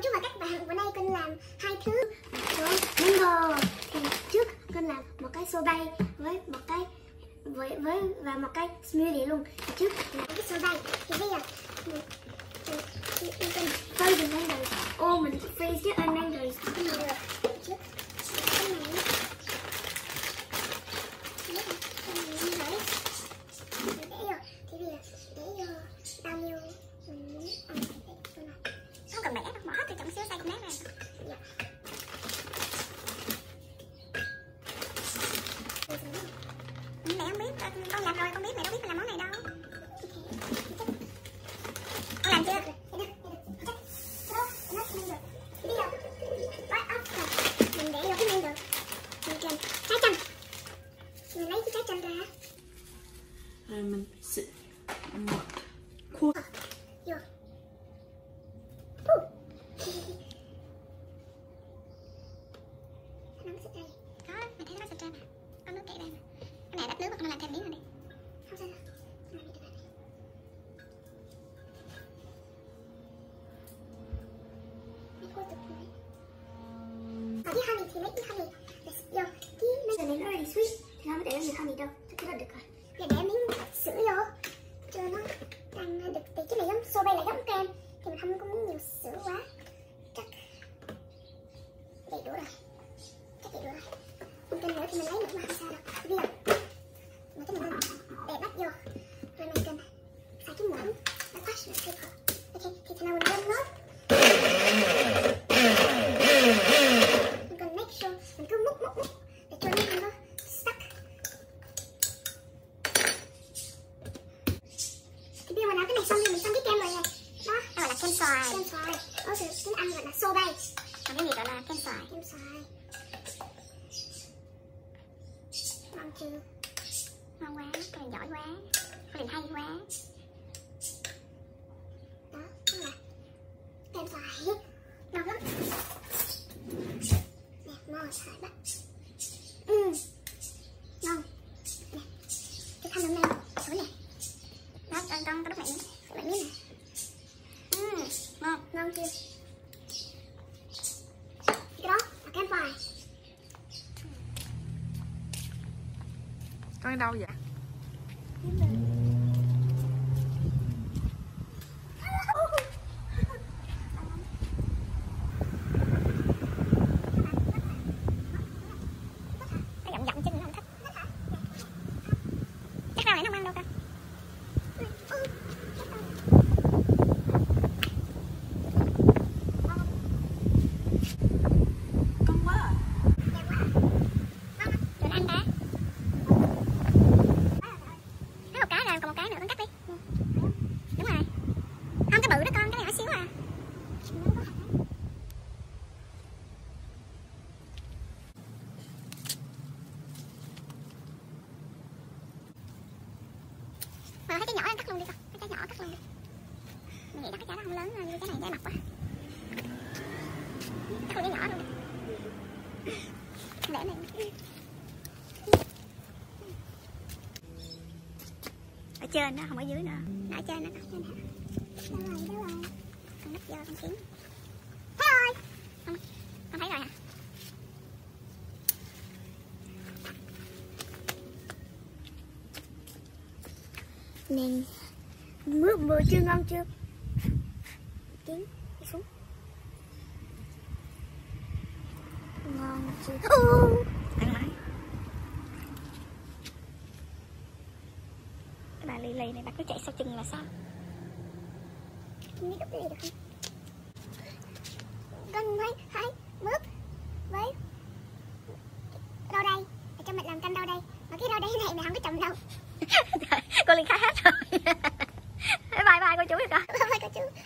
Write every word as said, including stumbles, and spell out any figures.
cô chú và các bạn, bữa nay Colin làm hai thứ mango. Thì trước Colin làm một cái sorbet với một cái với với và một cái smoothie luôn. Thì trước là cái sorbet. Thì bây giờ mình mình frozen mango. Ô mình freeze chứ ơn mango cái này được. Trước cái này thì bây giờ để vô bao nhiêu mình muốn ăn không cần bẻ đâu, bỏ hết từ trong xíu xay cũng nát rồi. Dạ. Mẹ không biết, con làm rồi con biết, mẹ đâu biết làm món này đâu. Con làm chưa? Mình để vô cái men được. Mình kèm trái chanh. Mình lấy cái trái chanh ra. Rồi mình sẽ một khuôn vô. Nó xịt ra. Có, mình thấy nó xịt ra mà. Có nước chảy ra mà. Cái này đắp nước con làm thêm miếng rồi đi. Không sao đâu. Ở cái honey thì lấy cái honey. Vô. Cái mấy người này nó ready sweet thì không có để nhiều honey đâu. Chắc cái đó được rồi. Giờ để miếng sữa vô cho nó ăn được. Thì cái này giống sorbet là giống kem thì mình không có muốn nhiều sữa quá. Chắc đầy đủ rồi. Chắc đầy đủ rồi. Không cần nữa thì mình lấy nữa mà không sao đâu. Bây giờ mình cái mình để bắt vô rồi mình cần xài cái muỗng nó touch nó paper. Ok thì nào mình lên nốt. Mình cần make sure mình cứ múc múc múc để cho nó không có stuck. Thì bây giờ mình làm cái này xong thì mình xong cái kem rồi này. Đó, nó gọi là kem xoài. Kem xoài. Ở từ tiếng Anh gọi là sorbet. Còn cái gì gọi là kem xoài. Kem xoài. Ngon chưa? Ngon quá, Colin giỏi quá, Colin hay quá. Đó, đó là kem xoài. Ngon lắm. Nè, mồi xoài bắt. Ừm, ngon. Nè, cái thanh hôm nay thử nè. Đó, con con đút lại miếng, đút lại miếng nè. Ừm, ngon, ngon chưa? Cái đó là kem xoài. con đâu vậy? Nó dặm dặm chân nó không thích. Chắc rau này nó không ăn đâu con. Con quá à. Rồi ăn đã. Một cái rồi, còn một cái nữa con cắt đi. Đúng rồi. Không, cái bự đó con, cái này nhỏ xíu à. Mà thấy cái nhỏ em cắt luôn đi con, cái trái nhỏ cắt luôn đi. Mình nghĩ là cái trái đó không lớn như cái này dễ mập quá. Cắt luôn cái nhỏ luôn đi. Để này. Ở trên đó, không ở dưới nữa. Nó ở trên đó, ở trên đó. Đâu rồi, đâu rồi. Con nắp vô, con kiếm. Thấy rồi. Con, con thấy rồi hả? Nè, mướp vừa chưa, ngon chưa? Kiếm, đi xuống. Ngon chưa? Uh. Ăn lại. Cái bà lì lì này bà cứ chạy sau chừng là sao? Không biết cái gì được không? Con thấy, thấy, mướp với rau đây. Để cho mình làm canh rau đây. Mà cái rau đây này mày không có trồng đâu. Cô Liên khai hết rồi. Bye bye cô chú rồi con. Bye bye cô chú.